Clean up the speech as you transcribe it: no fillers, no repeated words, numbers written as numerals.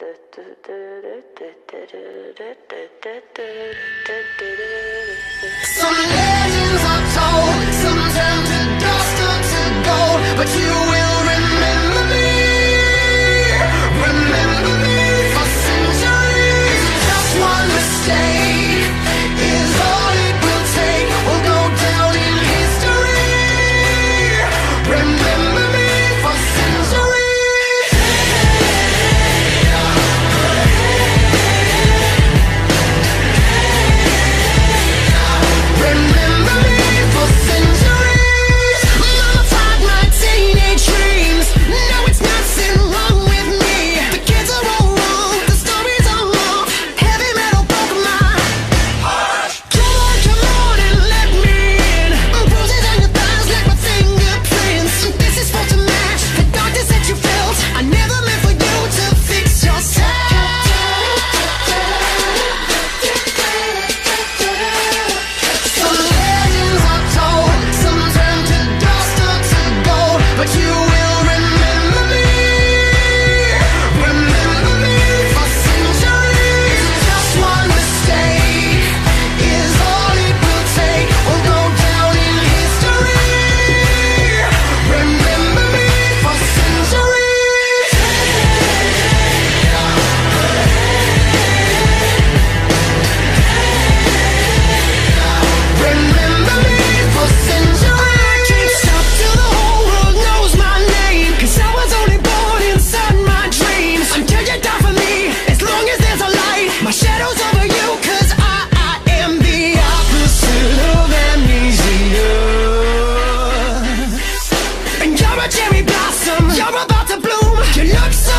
Some legends are told, some turn to dust or to gold, but you will remember me for centuries. Just one mistake is all it will take. We'll go down in history. Remember me for centuries. Remember me for centuries. Mama fought my teenage dreams. No, it's nothing wrong with me. The kids are all wrong, the stories are wrong. Heavy metal broke my heart. Come on and let me in. Bruises on your thighs like my fingerprints. This is supposed to match the darkness that you felt. I never meant for you to fix yourself. Some legends are told, some turn to dust or to gold, but you will remember me for centuries. Just one mistake is all it will take. We'll go down in history. Remember me for centuries. Remember me for centuries. I can't stop till the whole world knows my name, 'cause I was only born inside my dreams. Until you die for me, as long as there's a light, my shadow's over you, 'cause I am the opposite of amnesia. And you're a cherry blossom, you're about to bloom. You look so